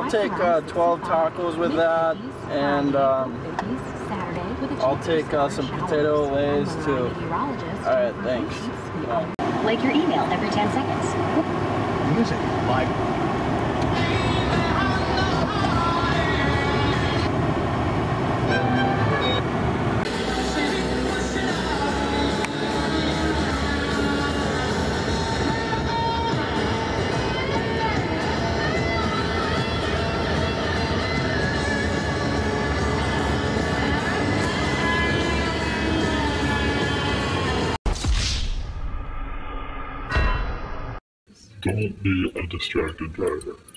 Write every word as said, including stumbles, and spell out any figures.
I'll take uh, twelve tacos with that, and um, I'll take uh, some potato lays too. Alright, thanks. Bye. Like your email every ten seconds. Music. Like. Don't be a distracted driver.